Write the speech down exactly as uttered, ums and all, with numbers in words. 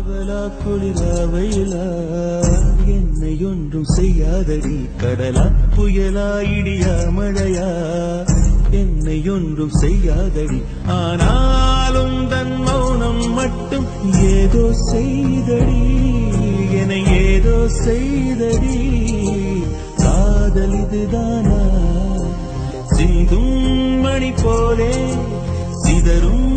பகலா குளிரா வெயிலா என்னை ஒன்றும் செய்யாதடி கடலா புயலா இடியா மழையா என்னை ஒன்றும் செய்யாதடி ஆனாலும் தன் மௌனம் மட்டும் ஏதோ செய்தடி என ஏதோ செய்தடி காதல் இதுதானா சிந்தும் மணி போலே சிதறும்